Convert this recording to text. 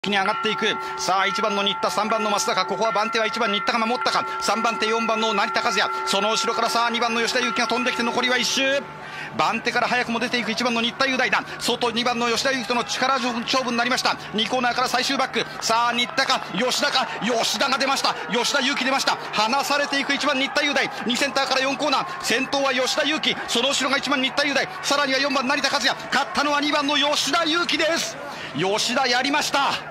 に上がっていく。さあ1番の新田、3番の増高、ここは番手は1番新田が守ったか。3番手4番の成田和也、その後ろからさあ2番の吉田裕樹が飛んできて、残りは1周。番手から早くも出ていく1番の新田雄大だ。外2番の吉田裕樹との力勝負になりました。2コーナーから最終バック。さあ新田か吉田か、吉田が出ました。吉田裕樹出ました。離されていく1番新田雄大、2センターから4コーナー、先頭は吉田裕樹、その後ろが1番新田雄大、さらには4番成田和也、勝ったのは2番の吉田裕樹です。吉田やりました。